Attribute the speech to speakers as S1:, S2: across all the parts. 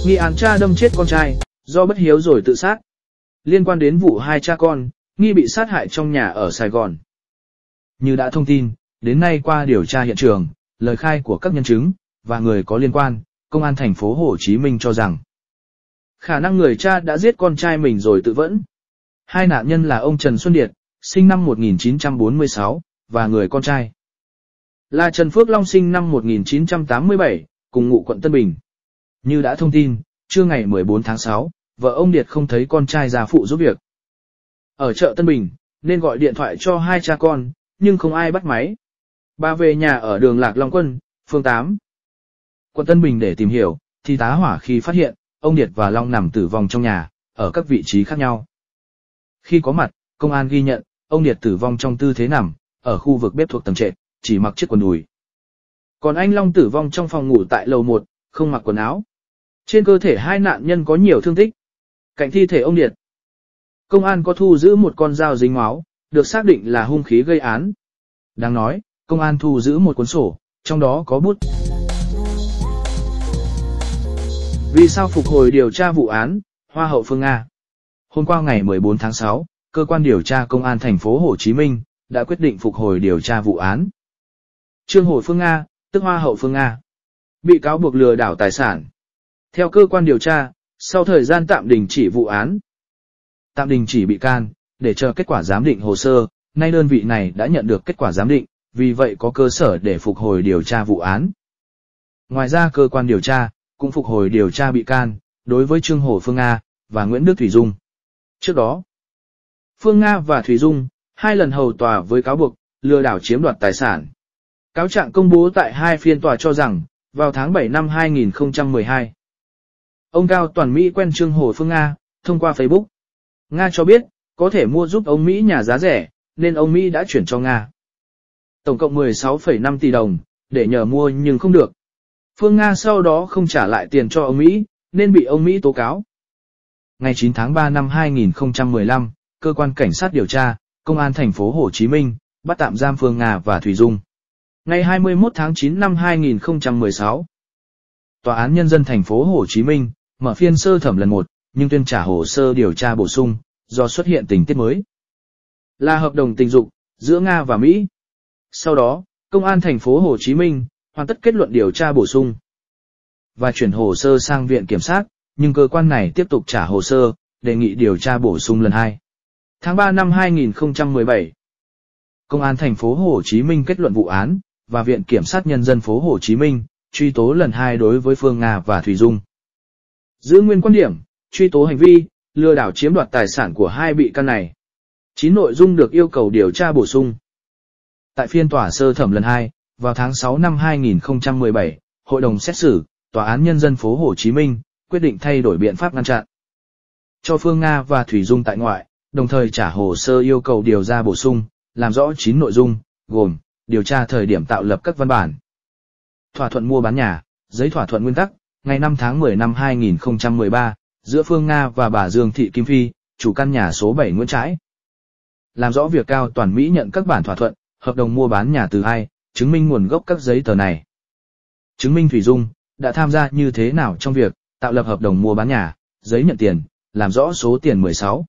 S1: Nghi án cha đâm chết con trai, do bất hiếu rồi tự sát. Liên quan đến vụ hai cha con, nghi bị sát hại trong nhà ở Sài Gòn. Như đã thông tin, đến nay qua điều tra hiện trường, lời khai của các nhân chứng và người có liên quan, Công an thành phố Hồ Chí Minh cho rằng khả năng người cha đã giết con trai mình rồi tự vẫn. Hai nạn nhân là ông Trần Xuân Điệt, sinh năm 1946, và người con trai là Trần Phước Long sinh năm 1987, cùng ngụ quận Tân Bình. Như đã thông tin, trưa ngày 14 tháng 6, vợ ông Điệt không thấy con trai ra phụ giúp việc ở chợ Tân Bình, nên gọi điện thoại cho hai cha con, nhưng không ai bắt máy. Bà về nhà ở đường Lạc Long Quân, phường 8, quận Tân Bình để tìm hiểu, thì tá hỏa khi phát hiện, ông Điệt và Long nằm tử vong trong nhà, ở các vị trí khác nhau. Khi có mặt, công an ghi nhận, ông Điệt tử vong trong tư thế nằm, ở khu vực bếp thuộc tầng trệt, chỉ mặc chiếc quần đùi. Còn anh Long tử vong trong phòng ngủ tại lầu 1, không mặc quần áo. Trên cơ thể hai nạn nhân có nhiều thương tích. Cạnh thi thể ông Điệt, công an có thu giữ một con dao dính máu, được xác định là hung khí gây án. Đáng nói, công an thu giữ một cuốn sổ, trong đó có bút. Vì sao phục hồi điều tra vụ án, Hoa hậu Phương Nga? Hôm qua ngày 14 tháng 6, cơ quan điều tra Công an thành phố Hồ Chí Minh đã quyết định phục hồi điều tra vụ án Trương Hồi Phương Nga, tức Hoa hậu Phương Nga, bị cáo buộc lừa đảo tài sản. Theo cơ quan điều tra, sau thời gian tạm đình chỉ vụ án, tạm đình chỉ bị can, để chờ kết quả giám định hồ sơ, nay đơn vị này đã nhận được kết quả giám định, vì vậy có cơ sở để phục hồi điều tra vụ án. Ngoài ra cơ quan điều tra cũng phục hồi điều tra bị can đối với Trương Hồ Phương Nga và Nguyễn Đức Thủy Dung. Trước đó, Phương Nga và Thủy Dung hai lần hầu tòa với cáo buộc lừa đảo chiếm đoạt tài sản. Cáo trạng công bố tại hai phiên tòa cho rằng, vào tháng 7 năm 2012, ông Cao Toàn Mỹ quen Trương Hồ Phương Nga thông qua Facebook. Nga cho biết có thể mua giúp ông Mỹ nhà giá rẻ, nên ông Mỹ đã chuyển cho Nga tổng cộng 16,5 tỷ đồng để nhờ mua, nhưng không được. Phương Nga sau đó không trả lại tiền cho ông Mỹ, nên bị ông Mỹ tố cáo. Ngày 9 tháng 3 năm 2015, cơ quan cảnh sát điều tra Công an thành phố Hồ Chí Minh bắt tạm giam Phương Nga và Thủy Dung. Ngày 21 tháng 9 năm 2016, Tòa án Nhân dân thành phố Hồ Chí Minh mở phiên sơ thẩm lần 1, nhưng tuyên trả hồ sơ điều tra bổ sung do xuất hiện tình tiết mới là hợp đồng tình dục giữa Nga và Mỹ. Sau đó, Công an thành phố Hồ Chí Minh hoàn tất kết luận điều tra bổ sung và chuyển hồ sơ sang Viện Kiểm sát, nhưng cơ quan này tiếp tục trả hồ sơ, đề nghị điều tra bổ sung lần 2. Tháng 3 năm 2017, Công an thành phố Hồ Chí Minh kết luận vụ án và Viện Kiểm sát Nhân dân phố Hồ Chí Minh truy tố lần 2 đối với Phương Nga và Thủy Dung. Giữ nguyên quan điểm, truy tố hành vi lừa đảo chiếm đoạt tài sản của hai bị can này. 9 nội dung được yêu cầu điều tra bổ sung. Tại phiên tòa sơ thẩm lần 2, vào tháng 6 năm 2017, Hội đồng xét xử, Tòa án Nhân dân phố Hồ Chí Minh quyết định thay đổi biện pháp ngăn chặn cho Phương Nga và Thủy Dung tại ngoại, đồng thời trả hồ sơ yêu cầu điều tra bổ sung, làm rõ 9 nội dung, gồm điều tra thời điểm tạo lập các văn bản, thỏa thuận mua bán nhà, giấy thỏa thuận nguyên tắc, ngày 5 tháng 10 năm 2013, giữa Phương Nga và bà Dương Thị Kim Phi, chủ căn nhà số 7 Nguyễn Trãi. Làm rõ việc Cao Toàn Mỹ nhận các bản thỏa thuận, hợp đồng mua bán nhà từ ai, chứng minh nguồn gốc các giấy tờ này. Chứng minh Thủy Dung đã tham gia như thế nào trong việc tạo lập hợp đồng mua bán nhà, giấy nhận tiền, làm rõ số tiền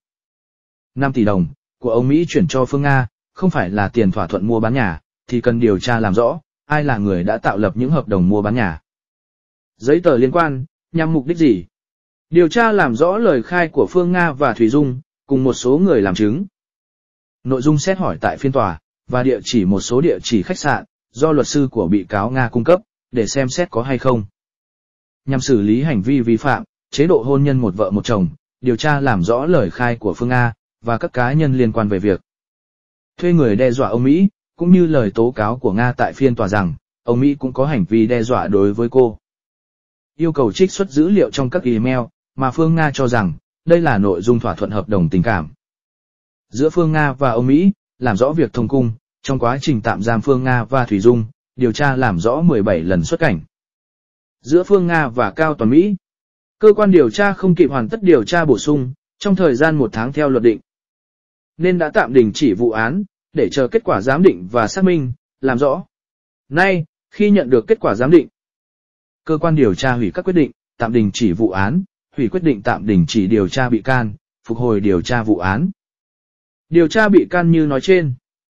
S1: 16,5 tỷ đồng của ông Mỹ chuyển cho Phương Nga, không phải là tiền thỏa thuận mua bán nhà, thì cần điều tra làm rõ ai là người đã tạo lập những hợp đồng mua bán nhà, giấy tờ liên quan, nhằm mục đích gì. Điều tra làm rõ lời khai của Phương Nga và Thủy Dung, cùng một số người làm chứng. Nội dung xét hỏi tại phiên tòa, và địa chỉ một số địa chỉ khách sạn, do luật sư của bị cáo Nga cung cấp, để xem xét có hay không. Nhằm xử lý hành vi vi phạm, chế độ hôn nhân một vợ một chồng, điều tra làm rõ lời khai của Phương Nga, và các cá nhân liên quan về việc thuê người đe dọa ông Mỹ, cũng như lời tố cáo của Nga tại phiên tòa rằng, ông Mỹ cũng có hành vi đe dọa đối với cô. Yêu cầu trích xuất dữ liệu trong các email, mà Phương Nga cho rằng, đây là nội dung thỏa thuận hợp đồng tình cảm giữa Phương Nga và ông Mỹ, làm rõ việc thông cung, trong quá trình tạm giam Phương Nga và Thủy Dung, điều tra làm rõ 17 lần xuất cảnh giữa Phương Nga và Cao Toàn Mỹ. Cơ quan điều tra không kịp hoàn tất điều tra bổ sung, trong thời gian 1 tháng theo luật định, nên đã tạm đình chỉ vụ án, để chờ kết quả giám định và xác minh, làm rõ. Nay, khi nhận được kết quả giám định, cơ quan điều tra hủy các quyết định, tạm đình chỉ vụ án, hủy quyết định tạm đình chỉ điều tra bị can, phục hồi điều tra vụ án. Điều tra bị can như nói trên.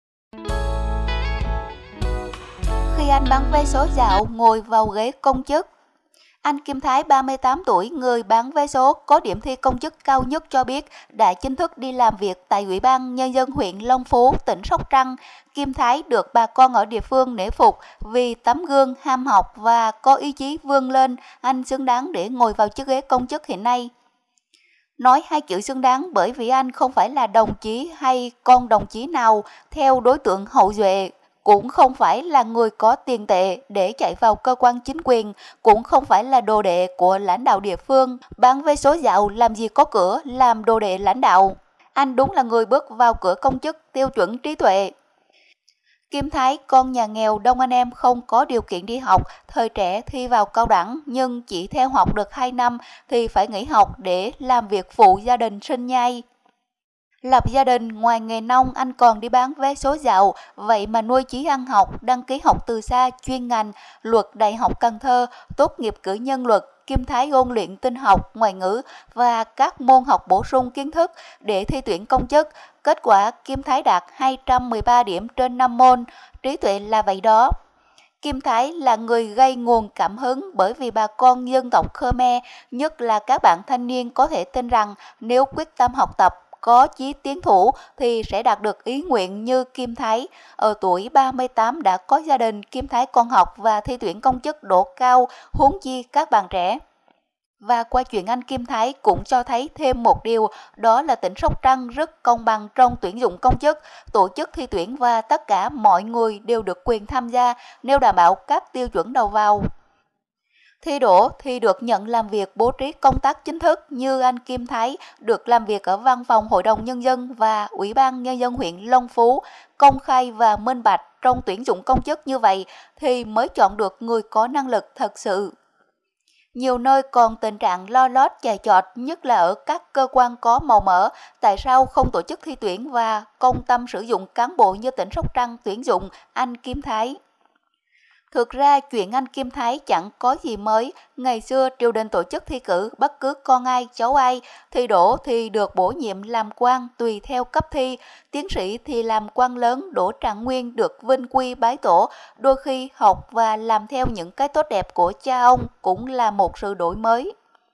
S2: Khi anh bán vé số dạo ngồi vào ghế công chức. Anh Kim Thái 38 tuổi, người bán vé số có điểm thi công chức cao nhất cho biết đã chính thức đi làm việc tại Ủy ban Nhân dân huyện Long Phú, tỉnh Sóc Trăng. Kim Thái được bà con ở địa phương nể phục vì tấm gương ham học và có ý chí vươn lên, anh xứng đáng để ngồi vào chiếc ghế công chức hiện nay. Nói hai chữ xứng đáng bởi vì anh không phải là đồng chí hay con đồng chí nào theo đối tượng hậu duệ, cũng không phải là người có tiền tệ để chạy vào cơ quan chính quyền, cũng không phải là đồ đệ của lãnh đạo địa phương. Bán vé số dạo làm gì có cửa làm đồ đệ lãnh đạo. Anh đúng là người bước vào cửa công chức tiêu chuẩn trí tuệ. Kim Thái, con nhà nghèo đông anh em không có điều kiện đi học, thời trẻ thi vào cao đẳng nhưng chỉ theo học được 2 năm thì phải nghỉ học để làm việc phụ gia đình sinh nhai. Lập gia đình, ngoài nghề nông anh còn đi bán vé số dạo, vậy mà nuôi chí ăn học, đăng ký học từ xa chuyên ngành luật Đại học Cần Thơ, tốt nghiệp cử nhân luật. Kim Thái ôn luyện tin học, ngoại ngữ và các môn học bổ sung kiến thức để thi tuyển công chức. Kết quả Kim Thái đạt 213 điểm trên 5 môn, trí tuệ là vậy đó. Kim Thái là người gây nguồn cảm hứng bởi vì bà con dân tộc Khmer, nhất là các bạn thanh niên có thể tin rằng nếu quyết tâm học tập, có chí tiến thủ thì sẽ đạt được ý nguyện như Kim Thái. Ở tuổi 38 đã có gia đình, Kim Thái còn học và thi tuyển công chức độ cao, huống chi các bạn trẻ. Và qua chuyện anh Kim Thái cũng cho thấy thêm một điều, đó là tỉnh Sóc Trăng rất công bằng trong tuyển dụng công chức, tổ chức thi tuyển và tất cả mọi người đều được quyền tham gia nếu đảm bảo các tiêu chuẩn đầu vào. Thi đỗ thì được nhận làm việc bố trí công tác chính thức như anh Kim Thái được làm việc ở Văn phòng Hội đồng Nhân dân và Ủy ban Nhân dân huyện Long Phú, công khai và minh bạch trong tuyển dụng công chức như vậy thì mới chọn được người có năng lực thật sự. Nhiều nơi còn tình trạng lo lót chài chọt, nhất là ở các cơ quan có màu mỡ, tại sao không tổ chức thi tuyển và công tâm sử dụng cán bộ như tỉnh Sóc Trăng tuyển dụng anh Kim Thái. Thực ra chuyện anh Kim Thái chẳng có gì mới, ngày xưa triều đình tổ chức thi cử bất cứ con ai cháu ai, thi đỗ thì được bổ nhiệm làm quan tùy theo cấp thi, tiến sĩ thì làm quan lớn đỗ trạng nguyên được vinh quy bái tổ, đôi khi học và làm theo những cái tốt đẹp của cha ông cũng là một sự đổi mới.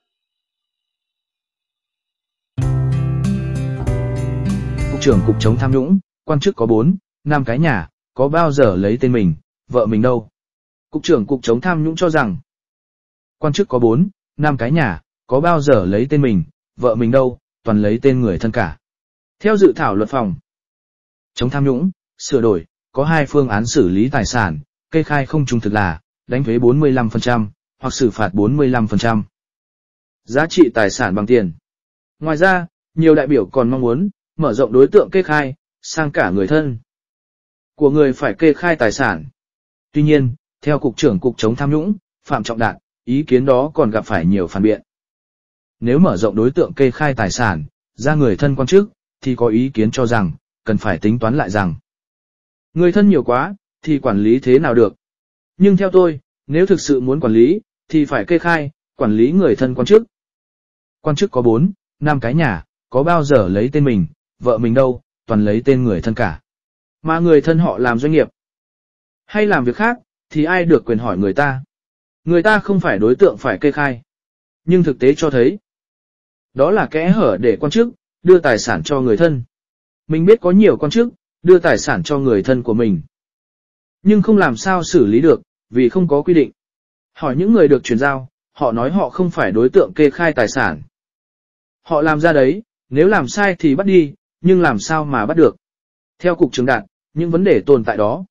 S1: Cục trưởng Cục chống tham nhũng, quan chức có 4, 5 cái nhà, có bao giờ lấy tên mình, vợ mình đâu? Cục trưởng Cục chống tham nhũng cho rằng, quan chức có 4, 5 cái nhà, có bao giờ lấy tên mình, vợ mình đâu, toàn lấy tên người thân cả. Theo dự thảo luật phòng chống tham nhũng, sửa đổi, có 2 phương án xử lý tài sản, kê khai không trung thực là, đánh thuế 45%, hoặc xử phạt 45%. Giá trị tài sản bằng tiền. Ngoài ra, nhiều đại biểu còn mong muốn, mở rộng đối tượng kê khai, sang cả người thân của người phải kê khai tài sản. Tuy nhiên, theo Cục trưởng Cục chống tham nhũng, Phạm Trọng Đạt, ý kiến đó còn gặp phải nhiều phản biện. Nếu mở rộng đối tượng kê khai tài sản, ra người thân quan chức, thì có ý kiến cho rằng, cần phải tính toán lại rằng, người thân nhiều quá, thì quản lý thế nào được. Nhưng theo tôi, nếu thực sự muốn quản lý, thì phải kê khai, quản lý người thân quan chức. Quan chức có 4, 5 cái nhà, có bao giờ lấy tên mình, vợ mình đâu, toàn lấy tên người thân cả. Mà người thân họ làm doanh nghiệp, hay làm việc khác, thì ai được quyền hỏi người ta. Người ta không phải đối tượng phải kê khai. Nhưng thực tế cho thấy, đó là kẽ hở để quan chức đưa tài sản cho người thân. Mình biết có nhiều quan chức đưa tài sản cho người thân của mình, nhưng không làm sao xử lý được, vì không có quy định. Hỏi những người được chuyển giao, họ nói họ không phải đối tượng kê khai tài sản. Họ làm ra đấy, nếu làm sai thì bắt đi, nhưng làm sao mà bắt được. Theo Cục trưởng Đạt, những vấn đề tồn tại đó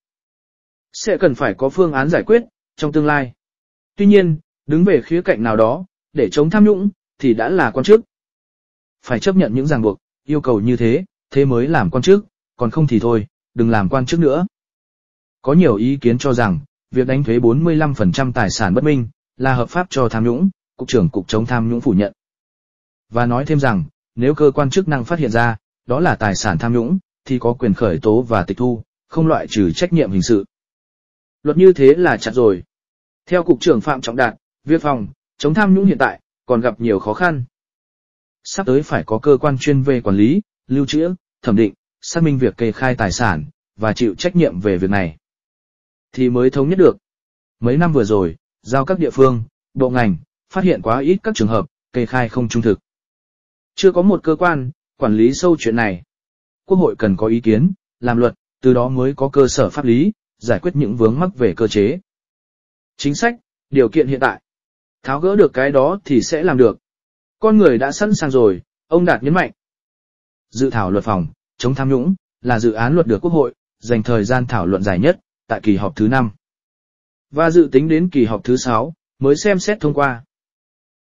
S1: sẽ cần phải có phương án giải quyết trong tương lai. Tuy nhiên, đứng về khía cạnh nào đó, để chống tham nhũng, thì đã là quan chức. Phải chấp nhận những ràng buộc, yêu cầu như thế, thế mới làm quan chức, còn không thì thôi, đừng làm quan chức nữa. Có nhiều ý kiến cho rằng, việc đánh thuế 45% tài sản bất minh, là hợp pháp cho tham nhũng, Cục trưởng Cục chống tham nhũng phủ nhận. Và nói thêm rằng, nếu cơ quan chức năng phát hiện ra, đó là tài sản tham nhũng, thì có quyền khởi tố và tịch thu, không loại trừ trách nhiệm hình sự. Luật như thế là chặt rồi. Theo Cục trưởng Phạm Trọng Đạt, việc phòng Chống tham nhũng hiện tại còn gặp nhiều khó khăn. Sắp tới phải có cơ quan chuyên về quản lý, lưu trữ, thẩm định, xác minh việc kê khai tài sản và chịu trách nhiệm về việc này thì mới thống nhất được. Mấy năm vừa rồi, giao các địa phương, bộ ngành phát hiện quá ít các trường hợp kê khai không trung thực. Chưa có một cơ quan quản lý sâu chuyện này. Quốc hội cần có ý kiến, làm luật, từ đó mới có cơ sở pháp lý giải quyết những vướng mắc về cơ chế, chính sách, điều kiện hiện tại. Tháo gỡ được cái đó thì sẽ làm được. Con người đã sẵn sàng rồi, ông Đạt nhấn mạnh. Dự thảo luật phòng chống tham nhũng là dự án luật được Quốc hội dành thời gian thảo luận dài nhất tại kỳ họp thứ 5 và dự tính đến kỳ họp thứ 6 mới xem xét thông qua.